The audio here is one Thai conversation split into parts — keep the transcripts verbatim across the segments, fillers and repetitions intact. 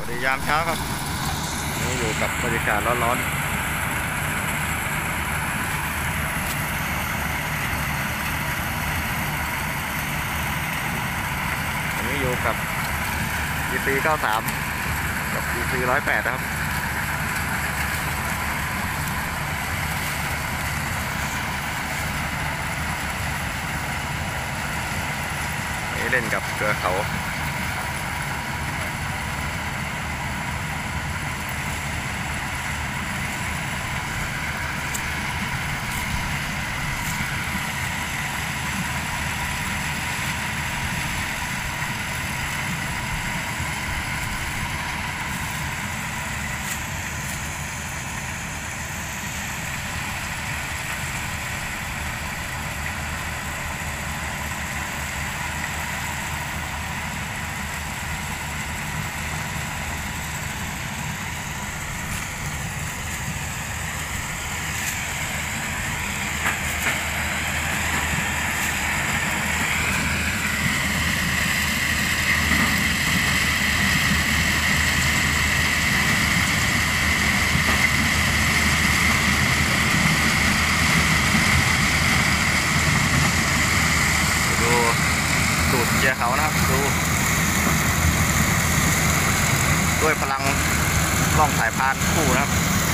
วัสดียามเช้าครับนี่อยู่กับบรรยากาศร้อนๆวันนี้อยู่กับ จี ซี เก้าสาม กับ จี ซี หนึ่งศูนย์แปดนะครับนี่เล่นกับเกลือเขาสูตรเกียร์เขานะครับดูด้วยพลังกล้องสายพานคู่นะครับ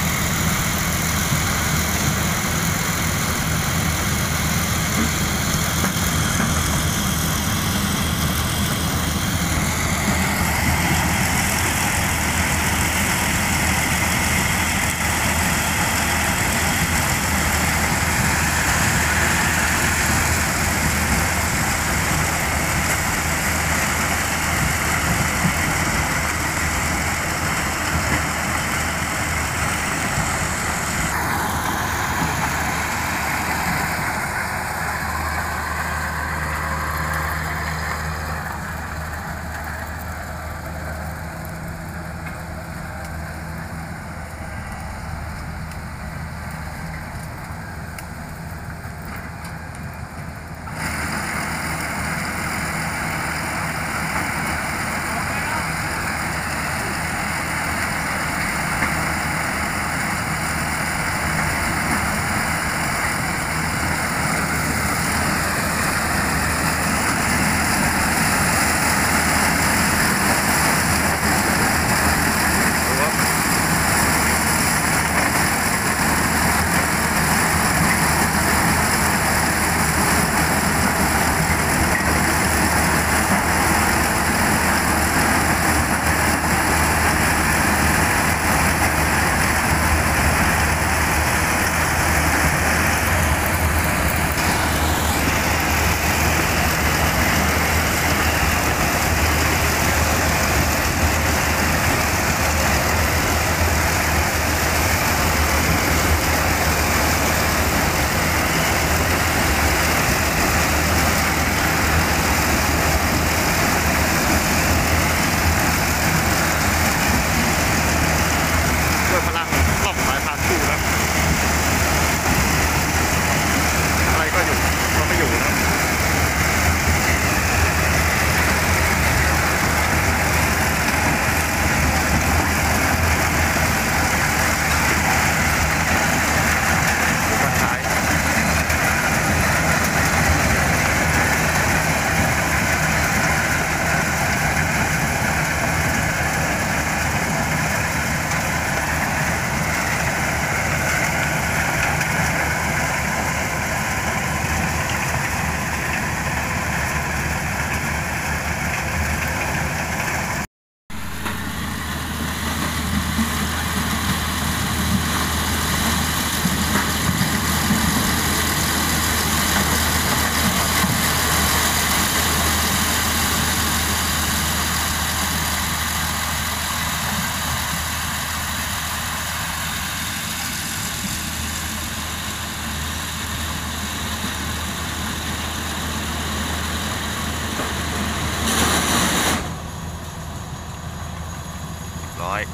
ร้อย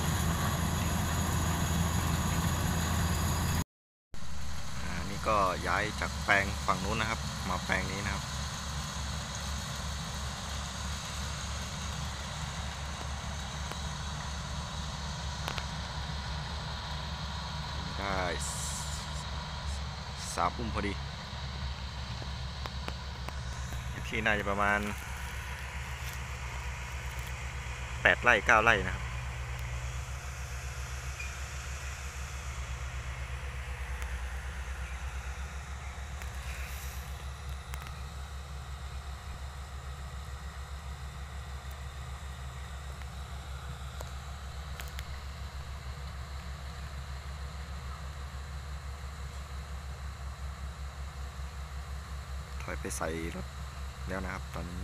อันนี้ก็ย้ายจากแปลงฝั่งนู้นนะครับมาแปลงนี้นะครับสามอุ้มพอดีที่น่าจะประมาณแปดไร่เก้าไร่นะครับถอยไปใส่รถแล้วนะครับตอนนี้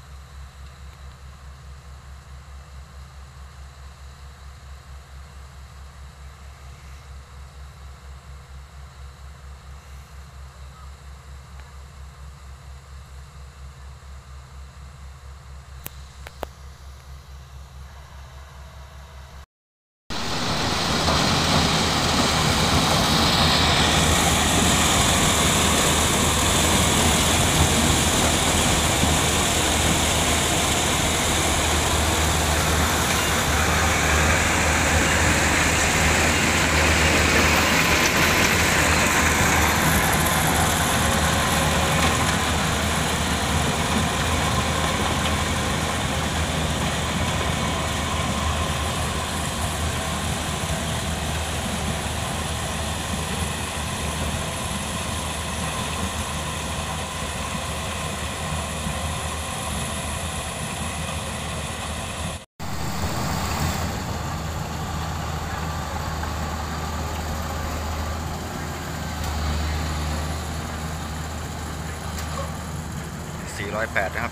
สี่ร้อยแปดนะครับ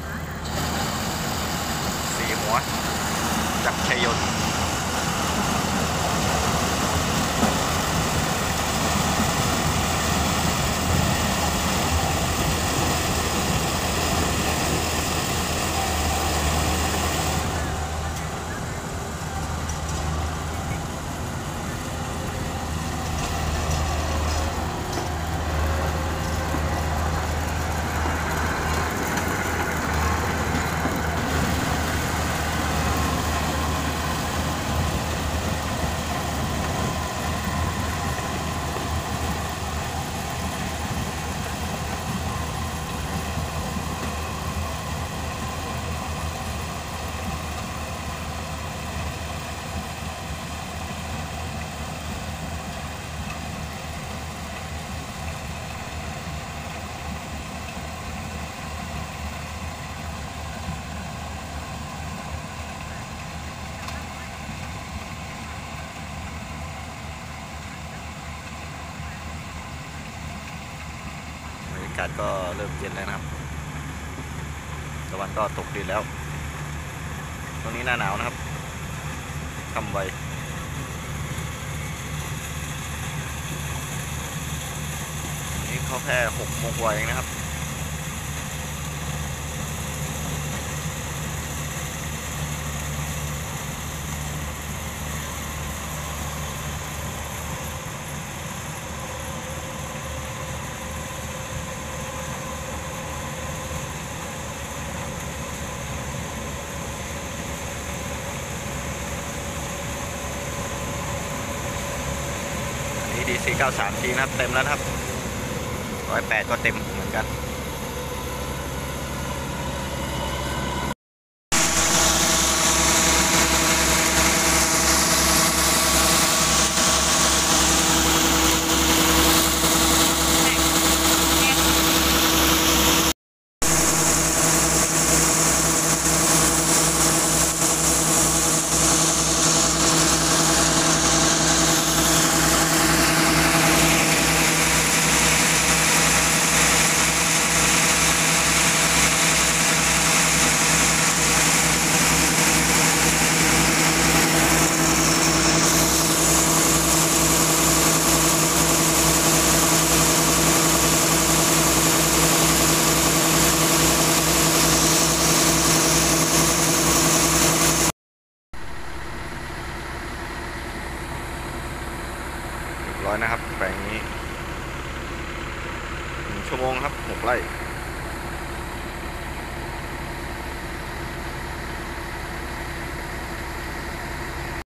สี่หัวจักรชัยยนต์อากาศก็เริ่มเย็นแล้วนะครับตะวันก็ตกดินแล้วตรงนี้หน้าหนาวนะครับค่ำไวนี่เขาแค่หกโมงกว่าเองนะครับดี ซี เก้าสาม ทีนะครับเต็มแล้วนะครับร้อยแปดก็เต็มเหมือนกันร้อยนะครับแปลงนี้หนึ่งชั่วโมงครับหกไร่